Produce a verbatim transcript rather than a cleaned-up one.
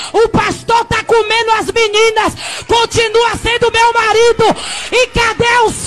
O pastor está comendo as meninas. Continua sendo meu marido. E cadê o